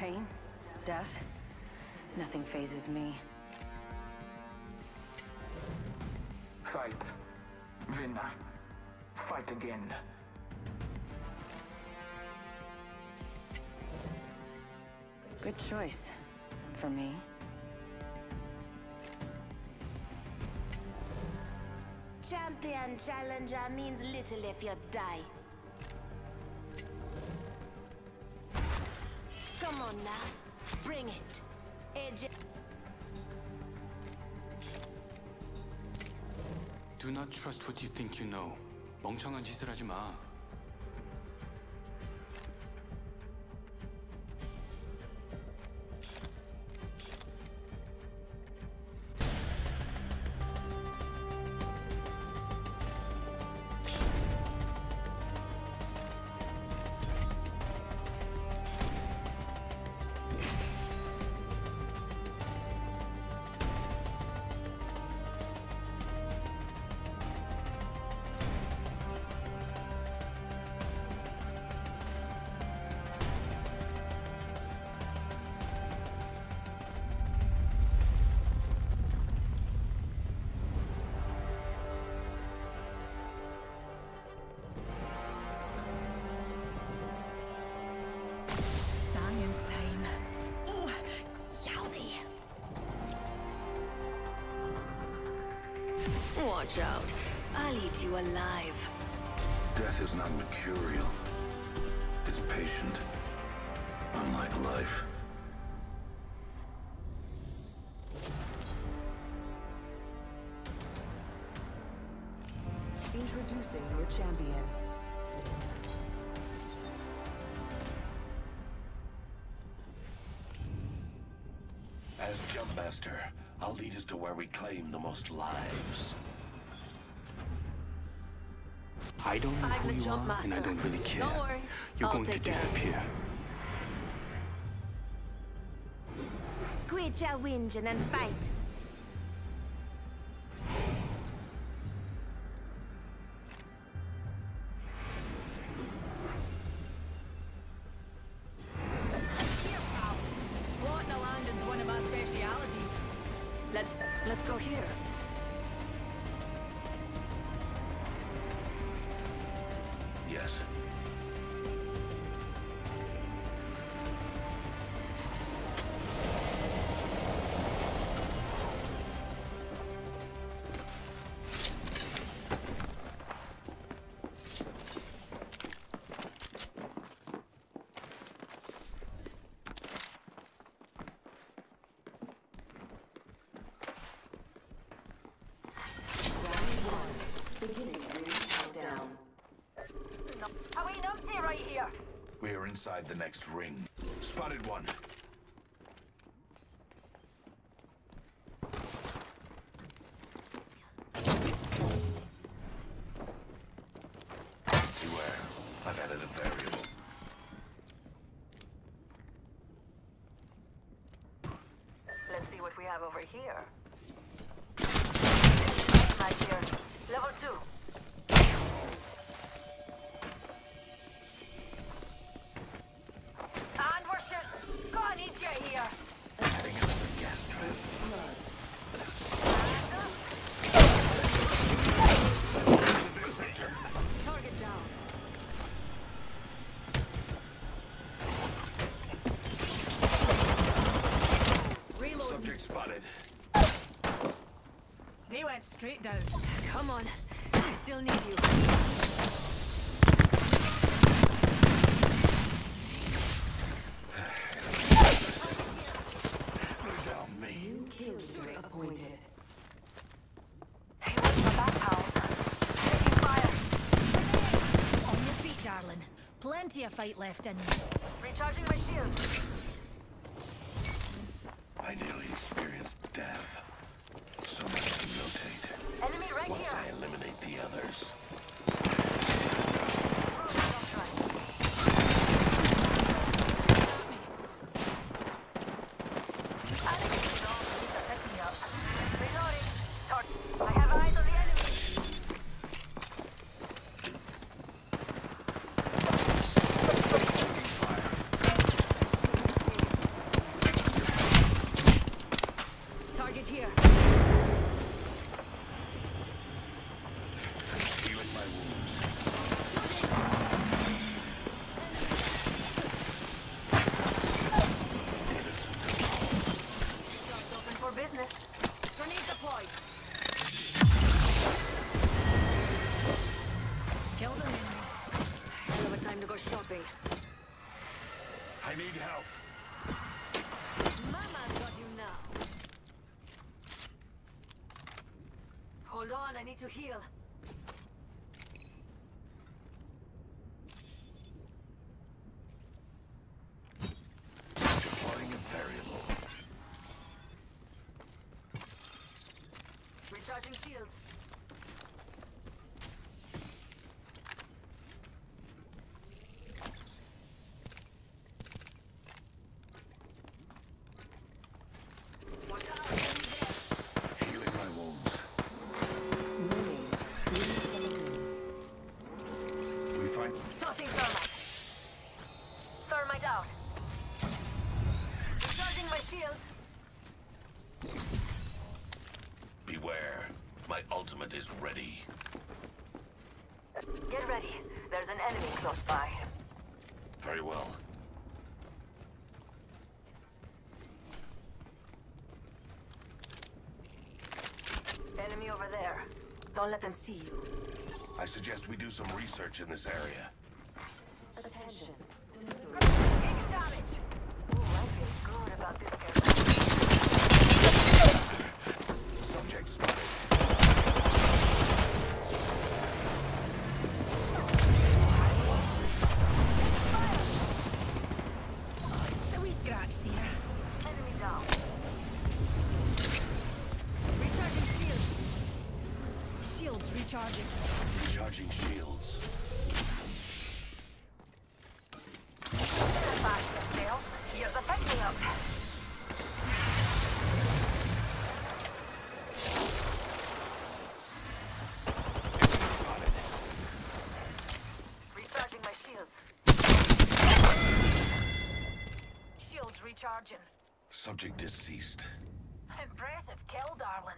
Pain, death, nothing phases me. Fight. Win. Fight again. Good choice. For me. Champion challenger means little if you die. Come on now. Bring it. Edge. Do not trust what you think you know. 멍청한 짓을 하지 마. Watch out. I'll eat you alive. Death is not mercurial. It's patient. Unlike life. Introducing your champion. As Jumpmaster, I'll lead us to where we claim the most lives. I don't know who you are, and I don't really care. Don't worry. You're I'll going to take care of it. disappear. Quit your whinging and fight. Blotting a landing's one of my specialities. Let's go here. Yes. Are we numpty right here? We're inside the next ring. Spotted one. Beware. I've added a variable. Let's see what we have over here. Right here. Level 2. And we're shit. Gonna need you here. Adding another gas trap. Target down. Reload. Subject spotted. They went straight down. Come on. I still need you. Down me. Kill streak appointed. Hey, watch my back, pals. Taking fire. On your feet, darling. Plenty of fight left in you. Recharging my shields. I nearly experienced death. So much to notate. Enemy right Once here. I eliminate the others. I have eyes on the enemy. I need health. Mama's got you now. Hold on, I need to heal. Deploying a variable. Recharging shields. Healing my wounds. We find Tossing thermite. Thermite out. Recharging my shields. beware. My ultimate is ready. Get ready. There's an enemy close by. Very well. Enemy over there. Don't let them see you. I suggest we do some research in this area. Attention. Taking damage. Ooh, I feel good about this area. Subject spotted. Just a wee scratch, dear. Enemy down. Recharging shields. Shields recharging. Recharging shields. Here's a pick me up. Spotted. Recharging my shields. Shields recharging. Subject deceased. Impressive kill, darling.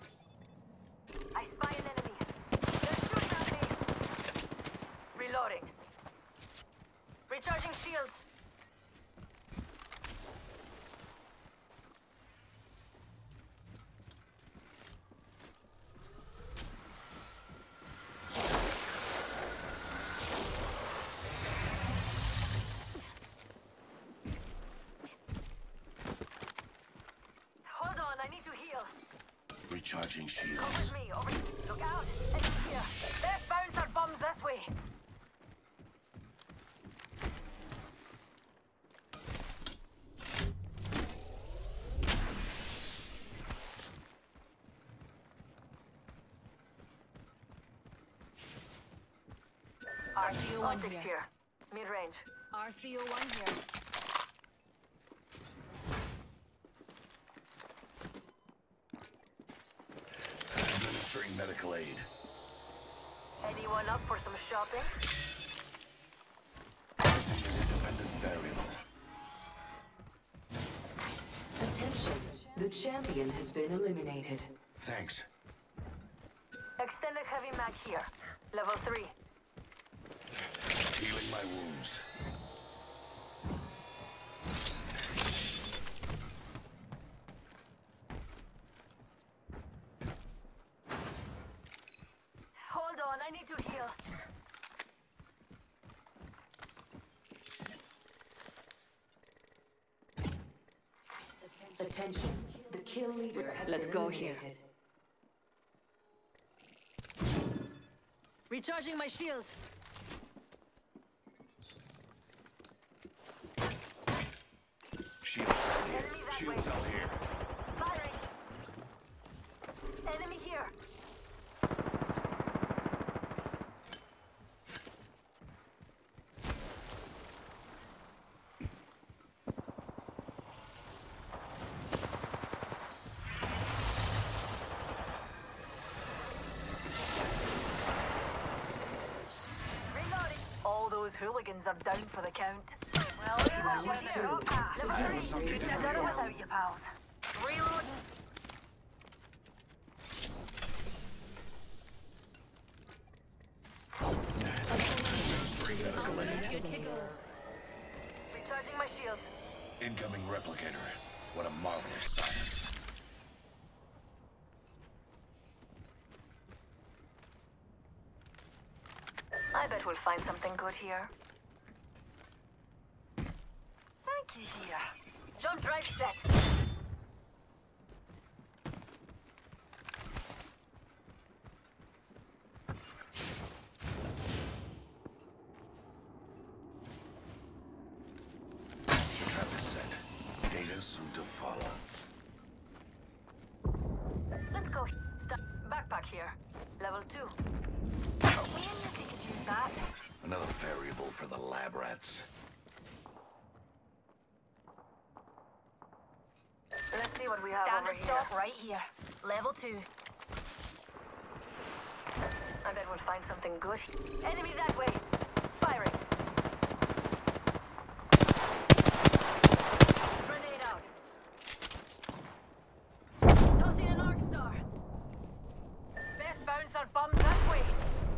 I spy an enemy. They're shooting at me. Reloading. Recharging shields. Hold on, I need to heal. Recharging Come shields. with me, over. Look out! Enemy here. There's bouncer bombs this way. R301 here. Mid-range. R301 here. Administering medical aid. Anyone up for some shopping? Using an independent variable. Attention, the champion has been eliminated. Thanks. Extended heavy mag here. Level 3. Healing my wounds. Hold on, I need to heal. Attention, the kill leader has Let's been go here. eliminated. Recharging my shields. Shield cell here. Enemy that Shield way. cell here. Firing. Enemy here. Reloading. All those hooligans are down for the count. Well, leave us here. Level 3. You can do it without you, pals. Reloading. Administering medical aid. Recharging my shields. Incoming replicator. What a marvelous science. I bet we'll find something good here. Jump drive set. Trap is set. Data soon to follow. Let's go. Backpack here. Level 2. We could use that. Another variable for the lab rats. Let's see what we have over here. Stop right here. Level 2. I bet we'll find something good. Enemy that way. Firing. Grenade out. Tossing an arc star. Best bounce on bombs this way.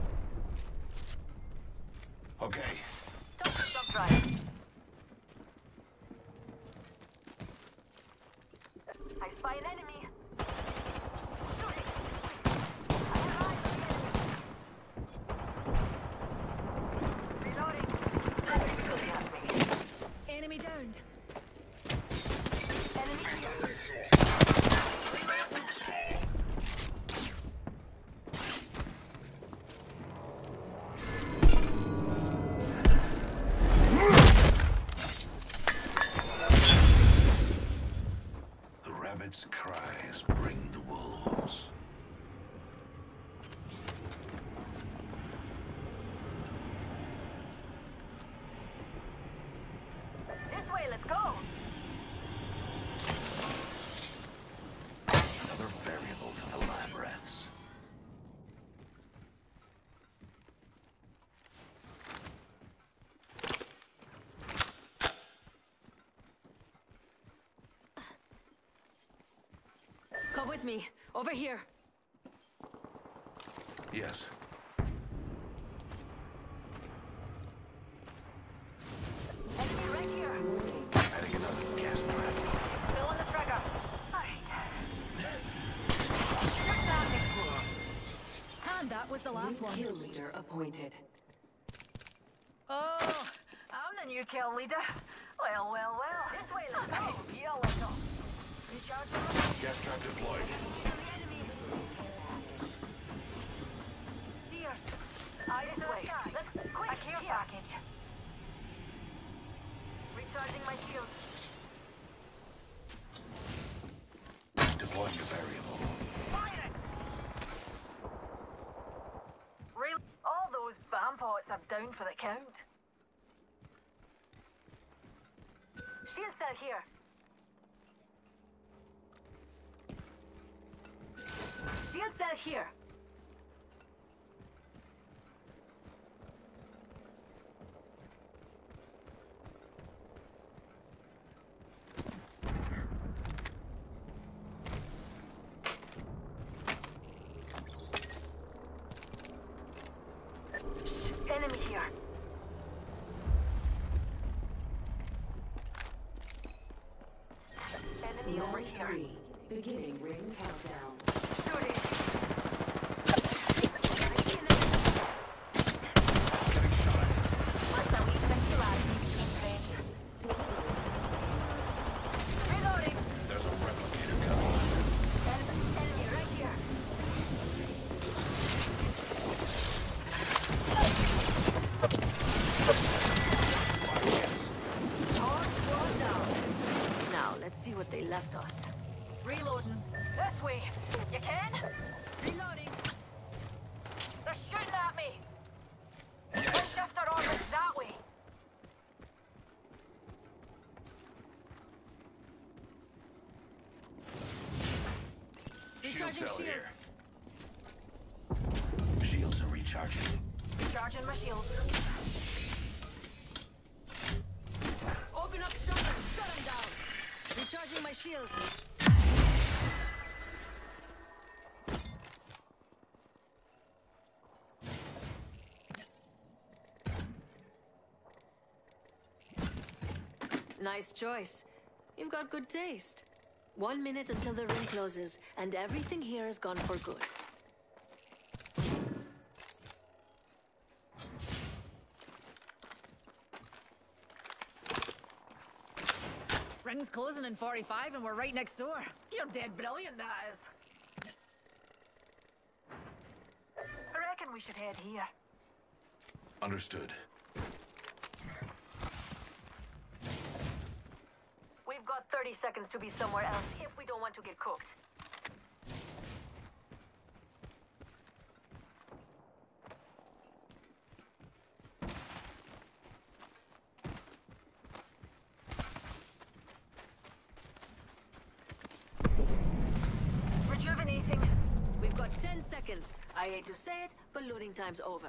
Okay. Tossing jump drive. I spy an enemy. Shooting. I have eyes on the enemy. Reloading. Shooting at me. Enemy downed. Enemy here. The rabbit's cries bring the wolves. This way, let's go. Another variable for the lab rats. Come with me. Over here. Yes. Enemy right here. Adding another gas trap. Still on the trigger. Alright. Shoot that me. And that was the last New one. kill leader appointed. Oh, I'm the new kill leader. Well, well, well. This way, let's go. Yeah, let's go. Recharging. Gas trap deployed. The enemy. Dear. This way. Let's quick. A care package. Recharging my shields. Deploying a variable. Fire! Really? All those bomb pots are down for the count. Shield cell here. Shield cell here. Enemy here. Enemy over Round here. 3. Beginning ring countdown. Shooting. Getting shot. What's a weak singularity between friends? Reloading. There's a replicator coming. Enemy right here. Hard down. Now let's see what they left us. Reloading. This way. You can? Reloading. They're shooting at me. Let's shift our orbits that way. Shield Recharging cell here. shields. Shields are recharging. Recharging my shields. Open up shutter. Shut them down. Recharging my shields. Nice choice. You've got good taste. 1 minute until the ring closes, and everything here is gone for good. Ring's closing in 45 and we're right next door. You're dead brilliant, that is. I reckon we should head here. Understood. We've got 30 seconds to be somewhere else if we don't want to get cooked. Rejuvenating. We've got 10 seconds. I hate to say it, but looting time's over.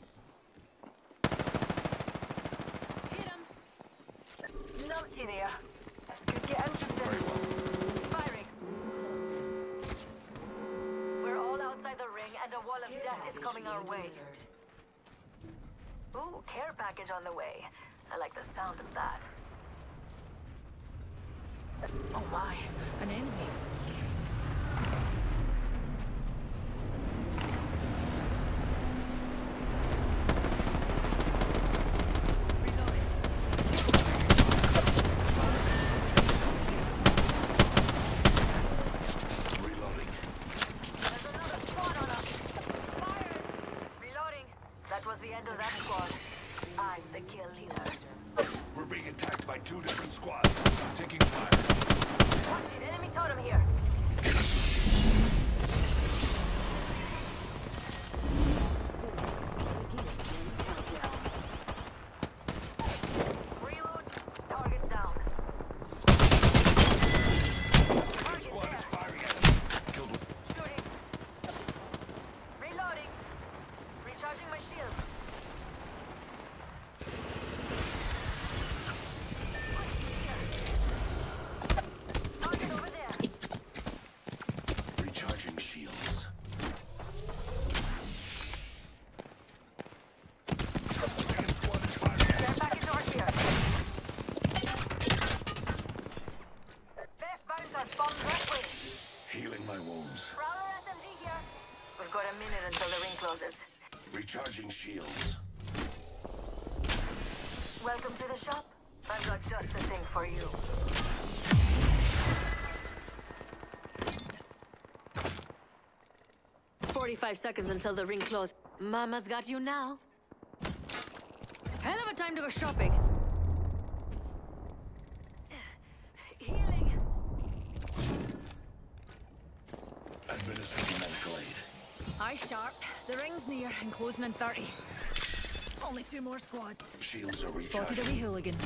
Hit him. Numpty there. This could get interesting. Firing. We're all outside the ring and a wall of death is coming our way. Ooh, care package on the way. I like the sound of that. Oh my, an enemy. We're being attacked by 2 different squads. Taking fire. Watch it, enemy totem here. Reload, target down. Second squad is firing at us. Killed one. Shooting. Reloading. Recharging my shields. Target over there. Recharging shields. Second squad is firing at Care us. package over here. Best bouncer, bomb that way. Healing my wounds. Prowler SMG here. We've got a minute until the ring closes. Recharging shields. Welcome to the shop. I've got just the thing for you. "45 seconds until the ring closes. Mama's got you now. Hell of a time to go shopping. Healing. Administering medical aid. Eye sharp. The ring's near and closing in 30. Only 2 more squad. Shields are Spotted a recharging. wee hooligan.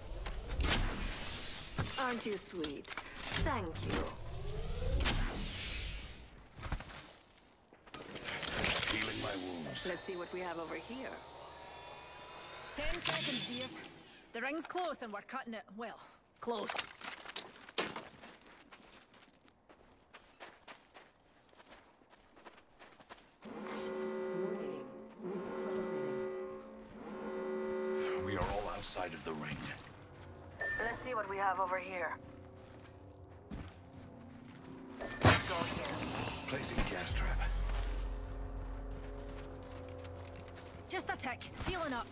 Aren't you sweet? Thank you. Healing my wounds. Let's see what we have over here. 10 seconds, dears. The ring's close and we're cutting it, well, close. Warning. Ring closing. We are all outside of the ring. Let's see what we have over here. Let's go here. Placing gas trap. Just a tick. Healing up.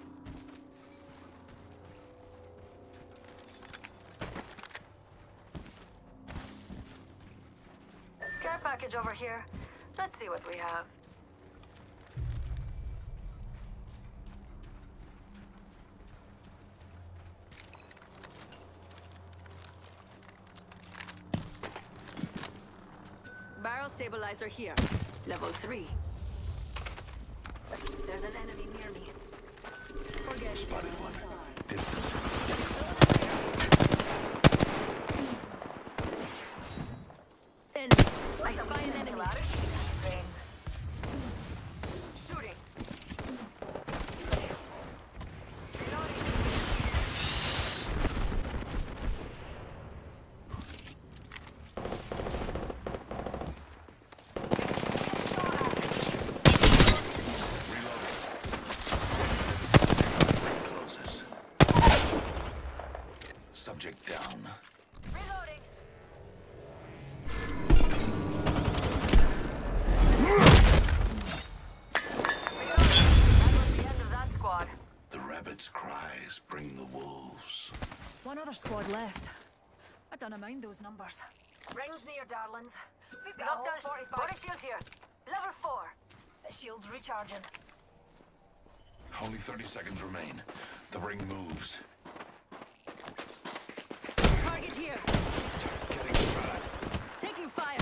Care package over here. Let's see what we have. Barrel stabilizer here. Level 3. There's an enemy near me. Forget it. Spotted one. Distant. Enemy. I spy an enemy. Shooting. Reloading. Ring closes. Subject down. Reloading. That was the end of that squad. The rabbit's cries bring the wolves. One other squad left. I don't mind those numbers. Rings near, darlings. We've got Knockdown a whole 45. body shield here. Level 4. The shield's recharging. Only 30 seconds remain. The ring moves. Target here. Getting shot. Taking fire.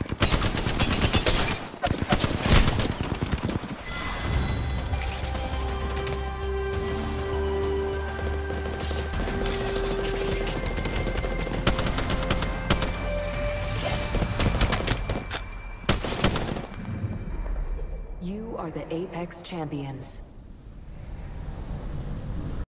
You are the Apex Champions.